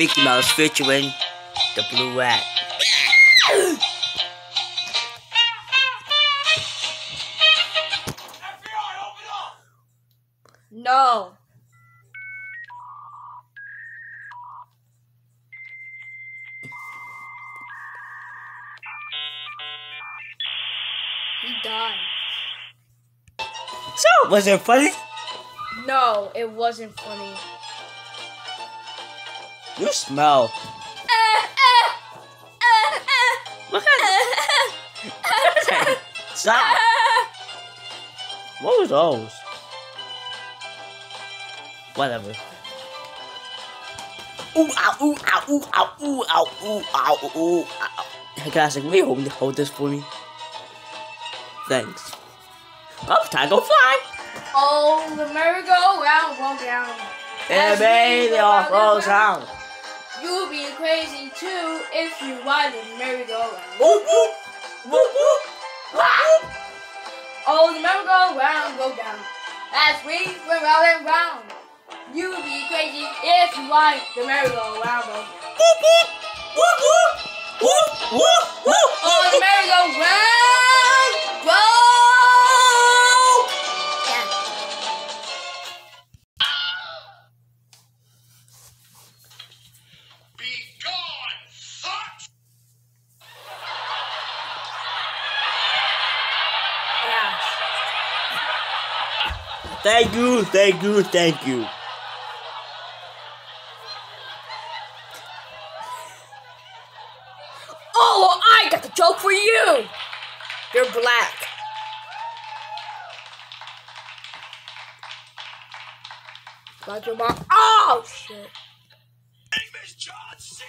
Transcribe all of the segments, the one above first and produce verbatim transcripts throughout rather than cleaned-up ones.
Mickey Mouse featuring the blue rat. No. He died. So, was it funny? No, it wasn't funny. You smell. What kind of... Stop. What was those? Whatever. Ooh, ow, ooh, ow, ooh, ow, ooh, ow, ooh, ow, ooh, ow. Hey, guys, can you hold, hold this for me? Thanks. Oh, time to go fly. Oh, the merry-go-round will go down. And made the awful sound. You'll be crazy too if you ride the merry-go-round. Whoop, whoop, whoop, whoop, whoop. Oh, the merry-go-round go down. As we went round and round. You'll be crazy if you ride the merry-go-round. Whoop, whoop, whoop, whoop, whoop, whoop, whoop. Oh, the merry-go-round broke. Yeah. Be gone, fuck! Yeah. Thank you, thank you, thank you. Oh, well, I got the joke for you. You're black. Got your mom. Oh, shit. Name is John C.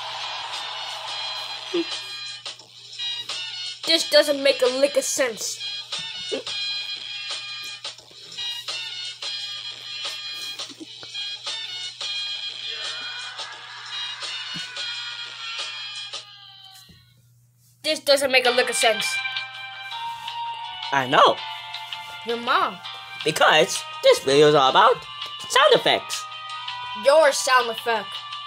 This doesn't make a lick of sense. This doesn't make a lick of sense. I know, Your mom. because this video is all about sound effects. Your sound effect.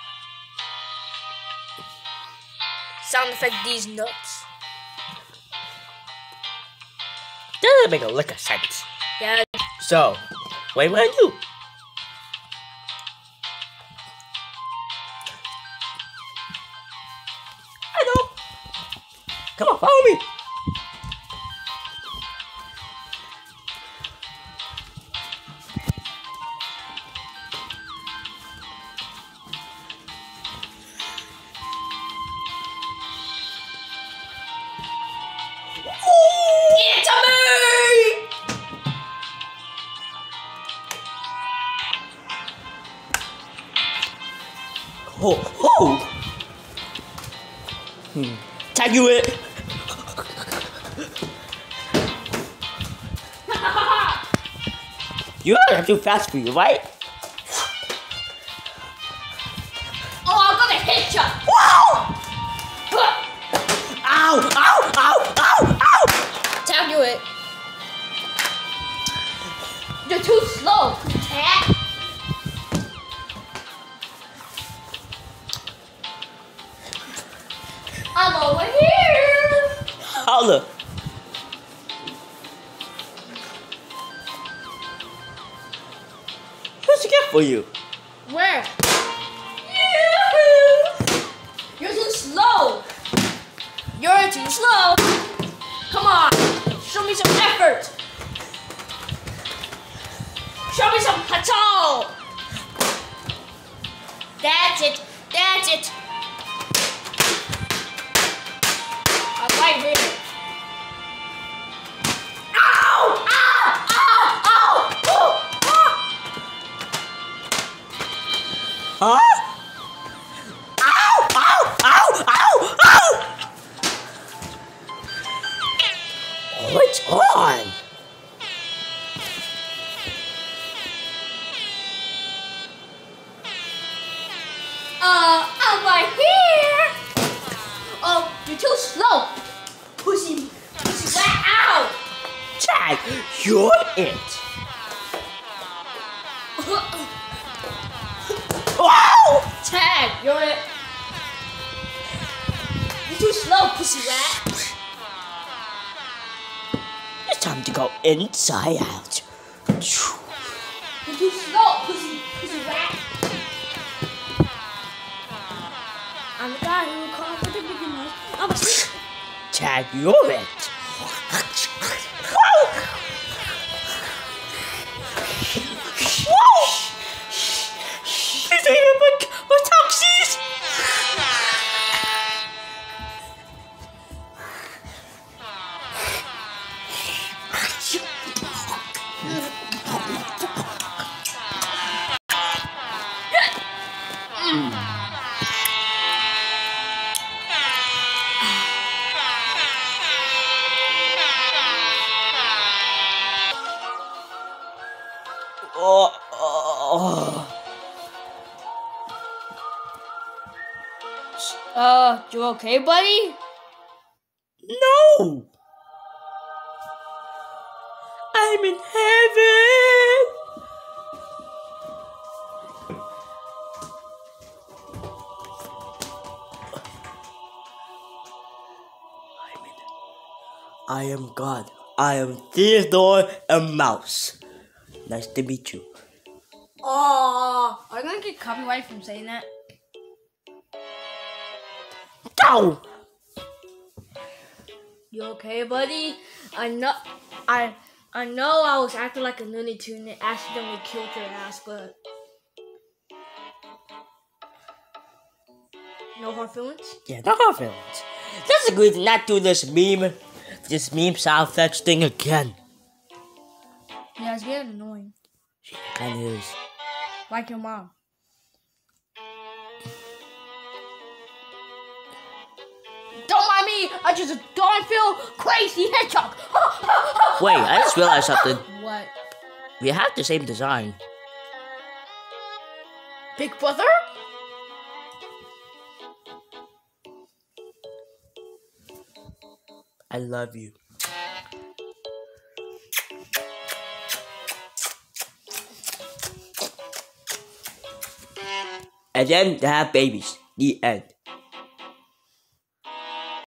Sound effect these nuts. Doesn't make a lick of sense. Yeah. So, what do you want to do? I know. Come on, follow me. It's a me! Oh, oh. Hmm. Tag you it. You know I'm too fast for you, right? Oh, I'm gonna hit ya! Wow! Ow! Ow! Ow! Ow! Ow! Tap you it. You're too slow. Tap. I'm over here. Holla! What's it get for you? Where? You're too slow. You're too slow. Come on. Show me some effort. Show me some patrol. That's it. That's it. I'm right here. Ow! Ow! Ow! Ow! Oh! Oh! Huh? Ow! Ow! Ow! Ow! Ow! What's on? Uh, I'm right here. Oh, you're too slow. Pussy, pussy, rat out. Tag, you're it. Wow! Tag, you're slow, pussy rat. It's time to go inside out. You're too slow, pussy, pussy rat. I'm the guy who will call for the beginners. I'm a Tag, you're it. He's eating my, my taxis. Oh, oh, Uh, you okay, buddy? no! I'm in heaven! I'm in. I am God. I am Theodore a Mouse. Nice to meet you. Oh, are you gonna get copyrighted from saying that? Go! You okay, buddy? I know, I, I know I was acting like a Looney Tune and accidentally killed your ass, but no hard feelings. Yeah, no hard feelings. Let's agree to not do this meme, this meme sound effects thing again. Yeah, it's getting annoying. She kinda is. Like your mom. Don't mind me. I just don't feel crazy hedgehog. Wait, I just realized something. What? We have the same design. Big brother? I love you. And then they have babies. The end.